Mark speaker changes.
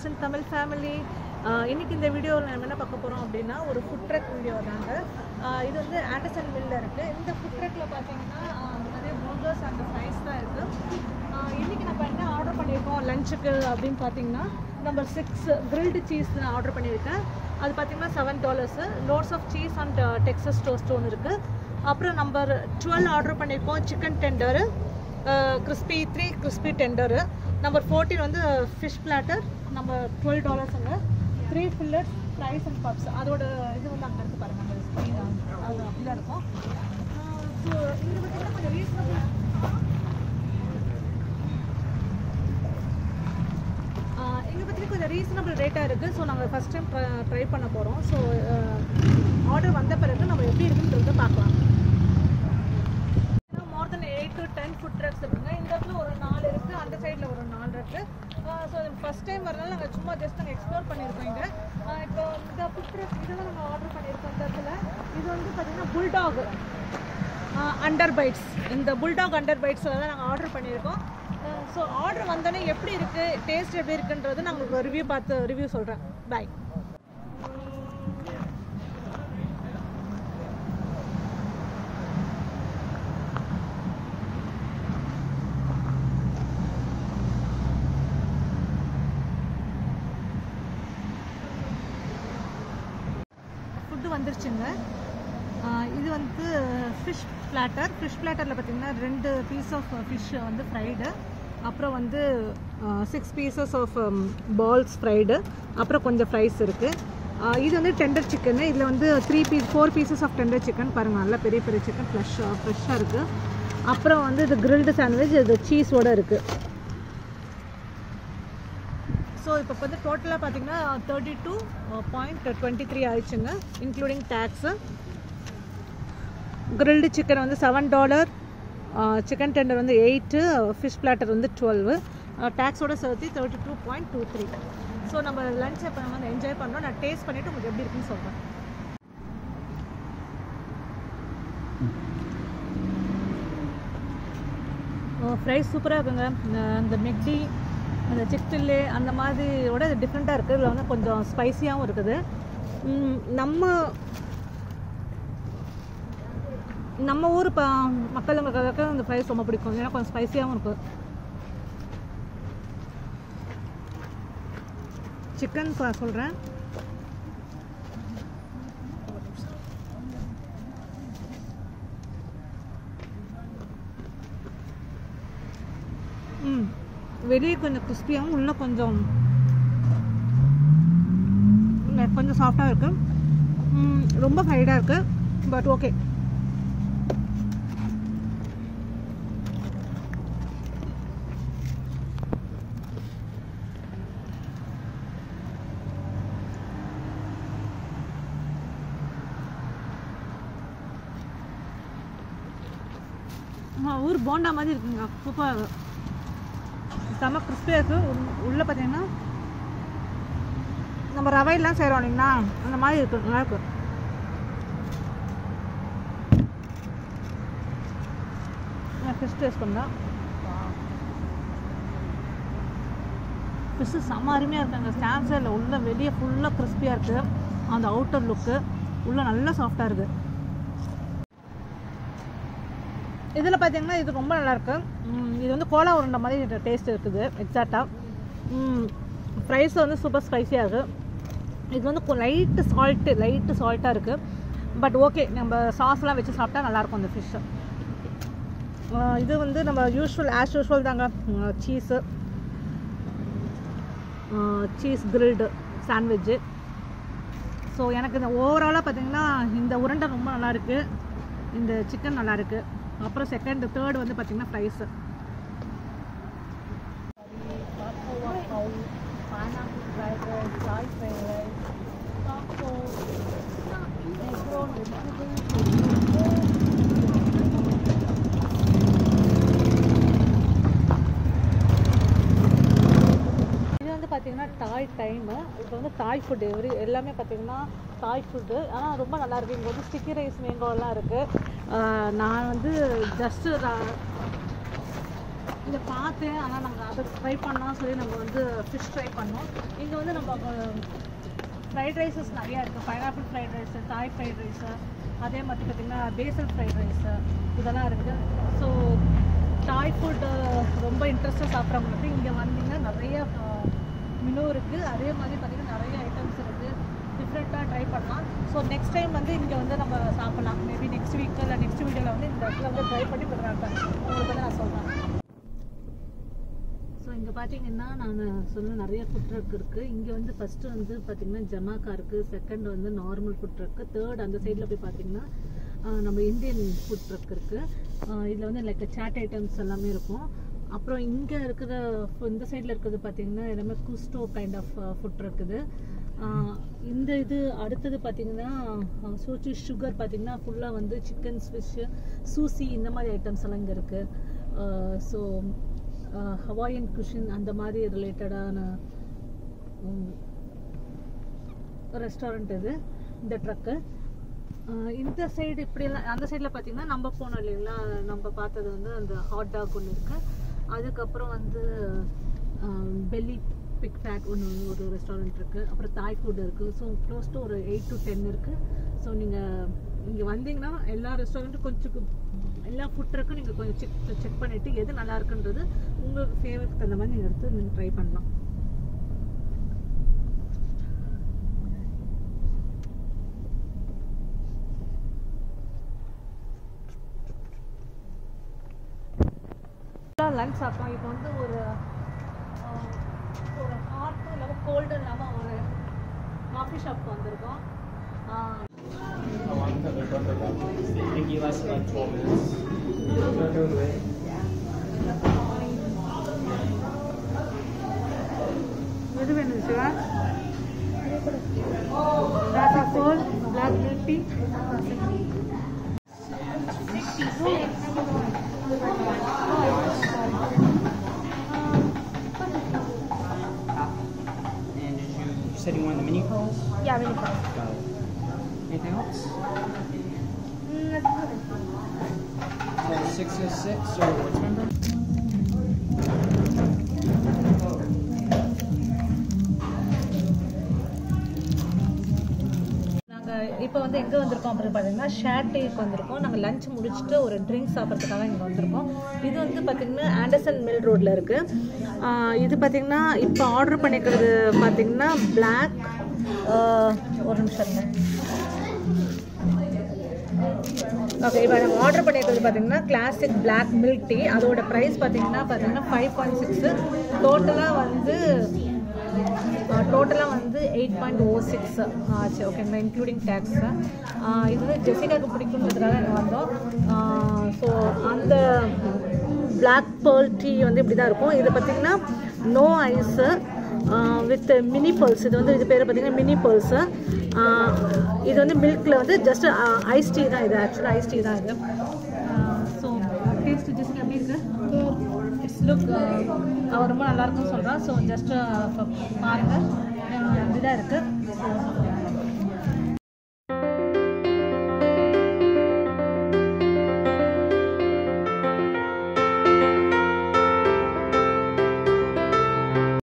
Speaker 1: vlogs in Tamil family. இன்னைக்கு இந்த வீடியோவில் நம்ம என்ன பார்க்க போகிறோம் அப்படின்னா ஒரு ஃபுட் ட்ரக் வீடியோ தாங்க. இது வந்து ஆண்டர்சன் மில்லில் இருக்குது. இந்த ஃபுட் ட்ரக்கில் பார்த்தீங்கன்னா நிறைய பர்கர்ஸ் அண்ட் ஃப்ரைஸ் தான் இருக்குது. இன்றைக்கி நம்ம என்ன ஆர்டர் பண்ணியிருக்கோம் லஞ்சுக்கு அப்படின்னு பார்த்தீங்கன்னா நம்பர் 6 கிரில்டு சீஸ் நான் ஆர்டர் பண்ணியிருக்கேன். அது பார்த்தீங்கன்னா $7. Lots of cheese and Texas toast ஒன்று இருக்குது. அப்புறம் நம்பர் 12 ஆர்டர் பண்ணியிருக்கோம் chicken tender, crispy 3 crispy tender. Number 14 வந்து ஃபிஷ் பிளாட்டர், நம்பர் $12ங்க. 3 fillets, fries and puffs. அதோட இது வந்து அங்கே இருக்குது பாருங்கள், அந்த ஸ்க்ரீன் அது அப்படி தான் இருக்கும். ஸோ இது பார்த்தீங்கன்னா கொஞ்சம் ரீசனபிள், எங்கள் பற்றி கொஞ்சம் ரீசனபிள் ரேட்டாக இருக்குது. ஸோ நாங்கள் ஃபஸ்ட் டைம் ட்ரை பண்ண போகிறோம். ஸோ ஆர்டர் வந்த பிறகு நம்ம எப்படி இருக்குன்றதை பார்க்கலாம். More than 8 to 10 food trucks இருக்குங்க. இந்த இடத்துல ஒரு 4 இருக்குது, அந்த சைடில் ஒரு 4 இருக்குது. ஸோ ஃபஸ்ட் டைம் வரனால நாங்கள் சும்மா ஜஸ்ட் நாங்கள் எக்ஸ்ப்ளோர் பண்ணியிருக்கோம். இங்கே இப்போ இந்த ஃபுட் ட்ரக் இதெல்லாம் நாங்கள் ஆர்டர் பண்ணியிருக்கோம். இந்த இடத்துல இது வந்து பார்த்திங்கன்னா புல்டாக் அண்டர் பைட்ஸ், இந்த புல்டாக் அண்டர் பைட்ஸில் தான் நாங்கள் ஆர்டர் பண்ணியிருக்கோம். ஸோ ஆர்டர் வந்தோடனே எப்படி இருக்குது, டேஸ்ட் எப்படி இருக்குன்றது நான் உங்களுக்கு ரிவ்யூ சொல்கிறேன். பாய். வந்துருச்சுங்க. இது வந்து ஃபிஷ் பிளாட்டரில் பார்த்திங்கன்னா 2 பீஸ் ஆஃப் ஃபிஷ் வந்து ஃப்ரைடு, அப்புறம் வந்து 6 பீசஸ் ஆஃப் பால்ஸ் ஃப்ரைடு, அப்புறம் கொஞ்சம் ஃப்ரைஸ் இருக்குது. இது வந்து டெண்டர் சிக்கனு. இதில் வந்து 4 பீசஸ் ஆஃப் டெண்டர் சிக்கன் பாருங்கள், நல்லா பெரிய பெரிய சிக்கன் ஃப்ரெஷ்ஷாக இருக்குது. அப்புறம் வந்து இது கிரில்டு சாண்ட்விச், இது சீஸோடு இருக்குது. ஸோ இப்போ வந்து டோட்டலாக பார்த்தீங்கன்னா 32.23 ஆயிடுச்சுங்க, இன்க்ளூடிங் டேக்ஸு. கிரில்டு சிக்கன் வந்து $7, சிக்கன் டெண்டர் வந்து 8, ஃபிஷ் பிளாட்டர் வந்து 12, டேக்ஸோட சேர்த்து 32.23. ஸோ நம்ம லஞ்ச் இப்போ நம்ம வந்து என்ஜாய் பண்ணுறோம். நான் டேஸ்ட் பண்ணிவிட்டு உங்களுக்கு எப்படி இருக்குன்னு சொல்கிறேன். ஃப்ரைஸ் சூப்பராக இருக்குங்க. இந்த மெக்டி, அந்த சிக்டில்லே அந்த மாதிரியோட இது டிஃப்ரெண்ட்டாக இருக்குது. இதில் வந்து கொஞ்சம் ஸ்பைஸியாகவும் இருக்குது. நம்ம ஊர் மக்களுங்களுக்கு இந்த ஃப்ரைஸ் ரொம்ப பிடிக்கும், ஏன்னா கொஞ்சம் ஸ்பைஸியாகவும் இருக்குது. சிக்கன் சொல்கிறேன். வெளியே கொஞ்சம் கிறிஸ்பியாகவும் உள்ளே கொஞ்சம் சாஃப்டாக இருக்குது. ரொம்ப ஃப்ரைடாக இருக்குது, பட் ஓகே. ஊர் போண்டா மாதிரி இருக்குங்க, சூப்பராக இருக்குது. செம்ம கிறிஸ்பியாக இருக்குது. உள்ளே பார்த்தீங்கன்னா நம்ம ரவையெல்லாம் செய்கிறோம் இல்லைங்களா, அந்த மாதிரி இருக்குது, நல்லாயிருக்கு. நான் ஃபிஷ் டேஸ்ட் பண்ணேன். ஃபிஷ்ஷு செம்ம அருமையாக இருக்குங்க. ஸ்டான்ஸே இல்லை, உள்ளே வெளியே ஃபுல்லாக கிறிஸ்பியாக இருக்குது. அந்த அவுட்டர் லுக்கு உள்ளே நல்லா சாஃப்டாக இருக்குது. இதில் பார்த்தீங்கன்னா இது ரொம்ப நல்லாயிருக்கு. இது வந்து கோலா உருண்டை மாதிரி டேஸ்ட் இருக்குது எக்ஸாக்டாக. ஃப்ரைஸ் வந்து சூப்பர் ஸ்பைஸியாக இருக்குது. இது வந்து லைட்டு சால்ட்டாக இருக்குது, பட் ஓகே. நம்ம சாஸ்லாம் வச்சு சாப்பிட்டா நல்லாயிருக்கும் இந்த ஃபிஷ்ஷு. இது வந்து நம்ம ஆஸ் யூஷுவல் தாங்க. Cheese grilled sandwich. ஸோ எனக்கு இந்த ஓவராலாக பார்த்திங்கன்னா இந்த உருண்டை ரொம்ப நல்லாயிருக்கு, இந்த சிக்கன் நல்லாயிருக்கு. அப்புறம் செகண்ட் தேர்ட் வந்து பார்த்திங்கன்னா ஃப்ரைஸு. இது வந்து பார்த்திங்கன்னா தாய் டைமு. இப்போ வந்து தாய் ஃபுட்டு எல்லாமே பார்த்திங்கன்னா தாய் ஃபுட்டு. ஆனால் ரொம்ப நல்லாயிருக்கு. இங்கே வந்து ஸ்டிக்கி ரைஸ் மேங்கோலாம் இருக்குது. நான் வந்து ஜஸ்ட்டு இதை பார்த்தேன், ஆனால் நாங்கள் அதை ட்ரை பண்ணலாம் சொல்லி நம்ம வந்து ஃபிஷ் ட்ரை பண்ணோம். இங்கே வந்து நம்ம ஃப்ரைட் ரைஸஸ் நிறையா இருக்குது. Pineapple fried rice, Thai fried rice, அதே மாதிரி பார்த்திங்கன்னா பேசல் ஃப்ரைட் ரைஸு இதெல்லாம் இருக்குது. ஸோ தாய் ஃபுட்டு ரொம்ப இன்ட்ரெஸ்ட்டாக சாப்பிட்றவங்களுக்கு இங்கே வந்தீங்கன்னா நிறைய மெனு இருக்குது. அதே மாதிரி பார்த்திங்கன்னா நிறைய ஐட்டம்ஸ் இருக்குது, டிஃப்ரெண்ட்டாக ட்ரை பண்ணலாம். ஸோ நெக்ஸ்ட் டைம் வந்து இங்கே வந்து நம்ம சாப்பிட்லாம். மேபி நெக்ஸ்ட் வீக் இல்லை நெக்ஸ்ட் வீடியோவில் வந்து இந்த இடத்துல வந்து ட்ரை பண்ணி கொடுக்குறாங்க உங்களுக்கு வந்து நான் சொல்கிறேன். ஸோ இங்கே பார்த்தீங்கன்னா நான் சொன்ன நிறைய ஃபுட் ட்ரக் இருக்குது. இங்கே வந்து ஃபஸ்ட்டு வந்து பார்த்திங்கன்னா ஜமாக்கா இருக்குது, செகண்ட் வந்து நார்மல் ஃபுட் ட்ரக்கு, தேர்ட் அந்த சைடில் போய் பார்த்திங்கன்னா நம்ம இந்தியன் ஃபுட் ட்ரக் இருக்குது. இதில் வந்து லைக் சாட் ஐட்டம்ஸ் எல்லாமே இருக்கும். அப்புறம் இங்கே இருக்கிற இந்த சைடில் இருக்கிறது பார்த்திங்கன்னா எல்லாமே குஸ்டோ கைண்ட் ஆஃப் ஃபுட் இருக்குது. இந்த இது அடுத்தது பார்த்திங்கன்னா சோச்சி சுகர் பார்த்திங்கன்னா ஃபுல்லாக வந்து சிக்கன்ஸ், ஃபிஷ்ஷு, சூசி இந்த மாதிரி ஐட்டம்ஸ் எல்லாம் இங்கே இருக்குது. ஸோ ஹவாயன் குஷின் அந்த மாதிரி ரிலேட்டடான ரெஸ்டாரண்ட் இது இந்த ட்ரக்கு. இந்த சைடு இப்படியெல்லாம் அந்த சைடில் பார்த்திங்கன்னா நம்ம போனோம் இல்லைங்களா, நம்ம பார்த்தது வந்து அந்த ஹாட் டாக் ஒன்று இருக்குது. அதுக்கப்புறம் வந்து பெல்லி பிக் ஃபேட் ஒரு ரெஸ்டாரண்ட் இருக்குது. அப்புறம் தாய் ஃபுட் இருக்குது. ஸோ க்ளோஸ் டு ஒரு 8 to 10 இருக்குது. ஸோ நீங்கள் இங்கே வந்தீங்கன்னா எல்லா ரெஸ்டாரண்ட்டும் கொஞ்சம் எல்லா ஃபுட் ட்ரக்கும் நீங்கள் கொஞ்சம் செக் பண்ணிவிட்டு எது நல்லா இருக்குன்றது உங்களுக்கு ஃபேவரட் தகுந்த மாதிரி நீங்கள் எடுத்து நீங்கள் ட்ரை பண்ணலாம். லன்ச் சாப்பிட்டோம். இப்போ வந்து ஒரு ஹாட்டும் இல்லாமல் கோல்டும் இல்லாமல் ஒரு காஃபி ஷாப்க்கு வந்திருக்கோம். எது வேணும் Siva? Black milk tea.
Speaker 2: You said you wanted the mini pearls?
Speaker 3: Yeah, mini pearls.
Speaker 2: Got it. Anything else?
Speaker 3: That's
Speaker 2: 606 or what's number?
Speaker 1: இப்போ வந்து எங்கே வந்திருக்கோம் அப்படின்னு பார்த்தீங்கன்னா ஷேட்டேக்கு வந்திருக்கோம். நாங்கள் லஞ்ச் முடிச்சுட்டு ஒரு ட்ரிங்க்ஸ் சாப்பிட்றதுக்காக இங்கே வந்திருக்கோம். இது வந்து பார்த்திங்கன்னா ஆண்டர்சன் மில் ரோட்டில் இருக்குது. இது பார்த்திங்கன்னா இப்போ ஆர்டர் பண்ணிக்கிறது பார்த்திங்கன்னா பிளாக் ஒரு நிமிஷம். ஓகே, இப்போ நம்ம ஆர்டர் பண்ணிக்கிறது பார்த்திங்கன்னா கிளாசிக் பிளாக் மில்க் டீ. அதோட ப்ரைஸ் பார்த்திங்கன்னா 5.6. டோட்டலாக வந்து 8.06 ஆச்சு. ஓகேங்களா, இன்க்ளூடிங் டேக்ஸ். இது வந்து ஜெசிகாவுக்கு பிடிக்குன்றதுக்காக நாங்கள் வந்தோம். ஸோ அந்த பிளாக் பேர்ல் டீ வந்து இப்படி தான் இருக்கும். இது பார்த்திங்கன்னா no ice with mini pearls. இது வந்து இது பேர் பார்த்திங்கன்னா மினி பேர்ல்ஸு. இது வந்து மில்கில் வந்து ஜஸ்ட் ஐஸ் டீ தான். இது ஆக்சுவலாக ஐஸ் டீ தான் இது. ஸோ டேஸ்ட் ஜெசிகா எப்படி இருக்குது? இட்ஸ் லுக் அவன் ரொம்ப நல்லாயிருக்குன்னு சொல்கிறான். ஸோ ஜஸ்ட்டு பாருங்கள், இப்படி தான் இருக்குது. ஸோ